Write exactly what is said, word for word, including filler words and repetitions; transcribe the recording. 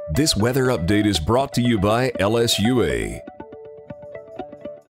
This weather update is brought to you by L S U A.